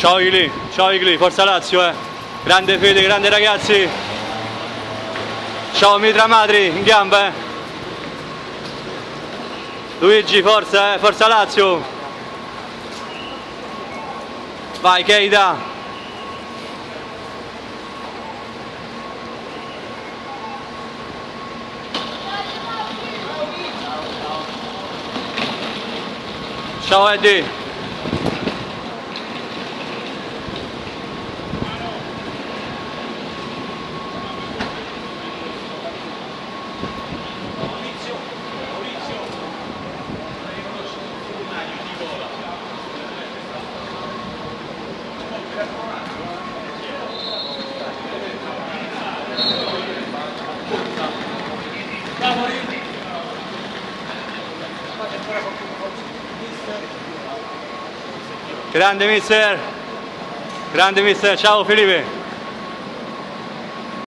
ciao Igli, forza Lazio, grande fede, grande ragazzi. Ciao Mitra Madri, in gamba, Luigi, forza, forza Lazio. Vai Keita. Ciao Eddie. Grande mister, ciao Felipe.